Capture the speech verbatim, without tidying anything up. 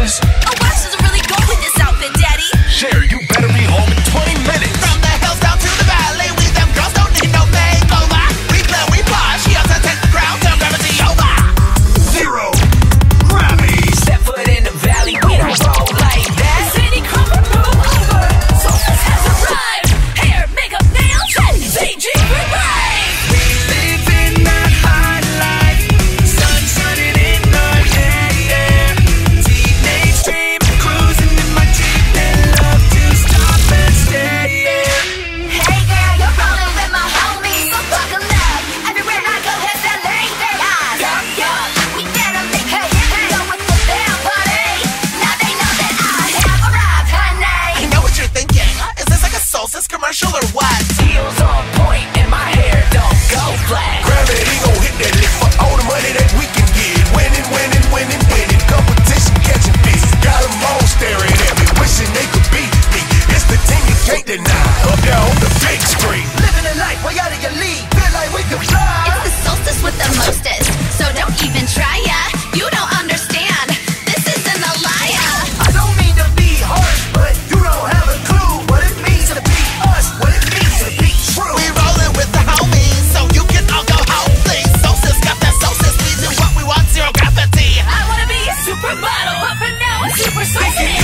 is. Oh, Wax doesn't really go with this outfit, Daddy. Cher, you better be home in twenty minutes. From the hills down to the valley, we them girls don't need no makeover. We play, we pause, she has to take the crown, tell gravity over. Zero gravity. Step foot in the valley, we don't roll like that. City Crawford, move over. Solstice has arrived. Hair, makeup, nails, and C G revive. We live in that high life, sun shining in our hair, yeah. Teenage dream, cruising in my Jeep, and love to stop and stay, yeah. Hey girl, you're rolling with my homies, so buckle up. Everywhere I go, has that late their eyes. Yup, yup, we better make hey, hey, go with the damn party. Now they know that I have arrived, honey. I know what you're thinking. Is this like a Solstice commercial or what? Heels on point, and my hair don't go flat. Gravity gon' hit that lick for all the money that we can get. Winning, winning, winning, winning. Competition catching fish. Got them all staring at me, wishing they could beat me. It's the team you can't deny. Up there on the big screen. Living a life way out of your league. Feel like we can fly. It's the Solstice with the mostest, so don't even try ya. You don't understand, this isn't a liar. I don't mean to be harsh, but you don't have a clue what it means to be us, what it means to be true. We rolling with the homies, so you can all go home, please. Solstice got that Solstice, we do what we want, zero gravity. I wanna be a supermodel, but for now I'm super salty.